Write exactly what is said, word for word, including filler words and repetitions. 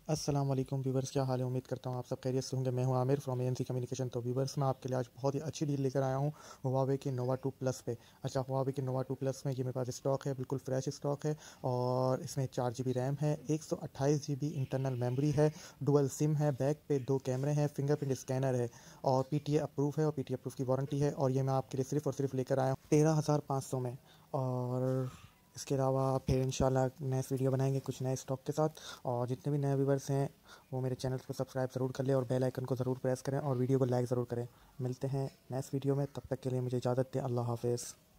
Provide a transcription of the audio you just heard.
अस्सलाम वालेकुम व्यूवर्स, क्या हाल है। उम्मीद करता हूँ आप सब खैरियत से होंगे। मैं हूँ आमिर फ्रॉम एएनसी कम्युनिकेशन। तो व्यूवर्स, मैं आपके लिए आज बहुत ही अच्छी डील लेकर आया हूँ हुआवे की नोवा टू प्लस पे। अच्छा, हुआवे की नोवा टू प्लस में ये मेरे पास स्टॉक है, बिल्कुल फ्रेश स्टॉक है। और इसमें चार जी बी रैम है, एक सौ अट्ठाईस जी बी इंटरनल मेमोरी है, डुअल सिम है, बैक पे दो कैमरे हैं, फिंगरप्रिंट स्कैनर है और पी टी ए अप्रूव है और पी टी ए अप्रूव की वारंटी है। और ये मैं आपके लिए सिर्फ और सिर्फ लेकर आया हूँ तेरह हज़ार पाँच सौ में। और इसके अलावा फिर इंशाल्लाह नेक्स्ट वीडियो बनाएंगे कुछ नए स्टॉक के साथ। और जितने भी नए व्यूवर्स हैं वो मेरे चैनल को सब्सक्राइब ज़रूर कर लें और बेल आइकन को ज़रूर प्रेस करें और वीडियो को लाइक ज़रूर करें। मिलते हैं नेक्स्ट वीडियो में, तब तक के लिए मुझे इजाज़त दें। अल्लाह हाफ़िज़।